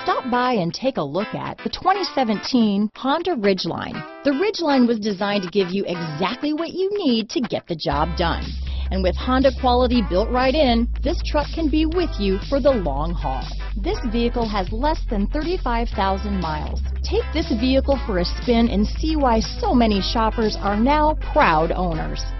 Stop by and take a look at the 2017 Honda Ridgeline. The Ridgeline was designed to give you exactly what you need to get the job done. And with Honda quality built right in, this truck can be with you for the long haul. This vehicle has less than 35,000 miles. Take this vehicle for a spin and see why so many shoppers are now proud owners.